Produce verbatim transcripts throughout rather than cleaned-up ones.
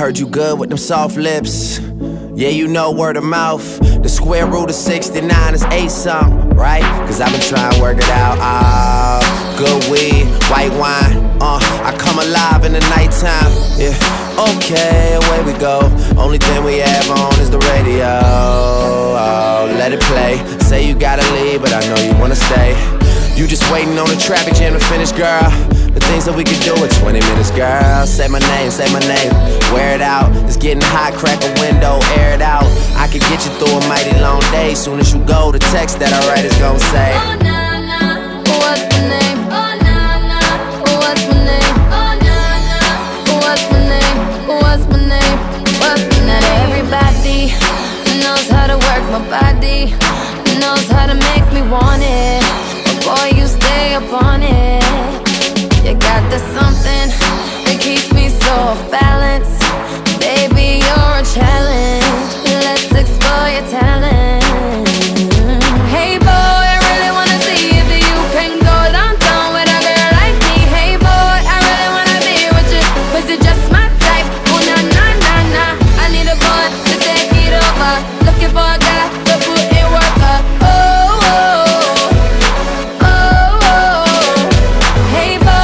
heard you good with them soft lips. Yeah, you know word of mouth. The square root of sixty-nine is eight something, right? Cause I've been trying to work it out. Ah, good weed, white wine. Uh, I come alive in the nighttime. Yeah, okay, away we go. Only thing we have on is the radio. Oh, let it play. Say you gotta leave, but I know you wanna stay. You just waiting on the traffic jam to finish, girl. The things that we could do in twenty minutes, girl. Say my name, say my name, wear it out. It's getting hot, crack a window, air it out. I could get you through a mighty long day. Soon as you go, the text that I write is gon' say, oh nah nah, what's my name? Oh nah nah, what's my name? Oh nah nah, what's my name? What's my name? What's my name? Not everybody knows how to work my body, knows how to make me want it. But boy, you stay up on it. You got the something that keeps me so off balance. Baby, you're a challenge. Let's explore your talent. Hey boy, I really wanna see if you can go downtown with a girl like me. Hey boy, I really wanna be with you, cause you're just my type. Oh nah nah nah nah, I need a boy to take it over. Looking for a guy to put in work up. Oh oh oh oh. Hey boy,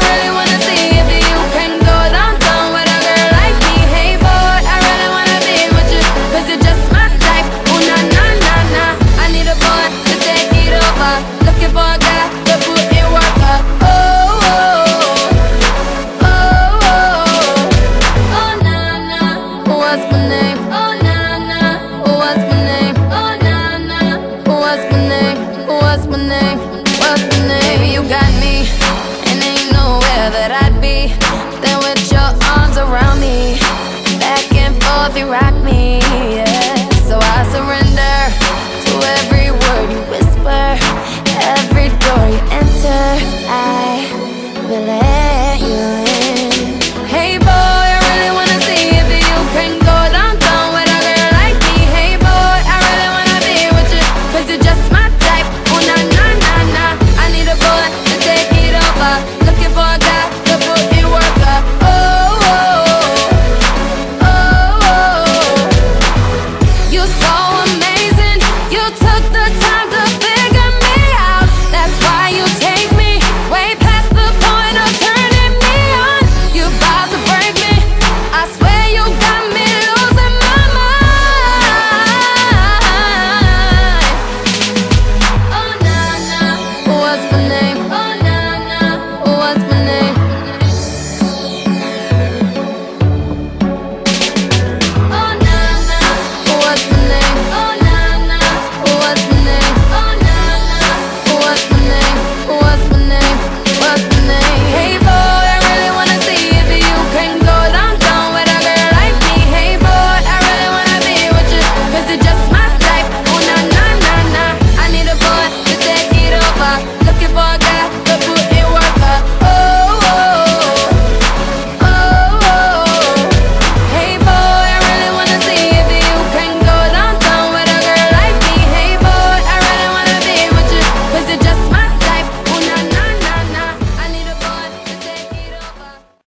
looking for a guy to put in work up. Oh, oh, oh, oh, oh, nah, nah, what's my name? Oh, nah, nah, what's my name? Oh, nah, nah, what's my name? What's my name? What's my name? Baby, you got me, and ain't nowhere that I'd be than with your arms around me. Back and forth, you rock me.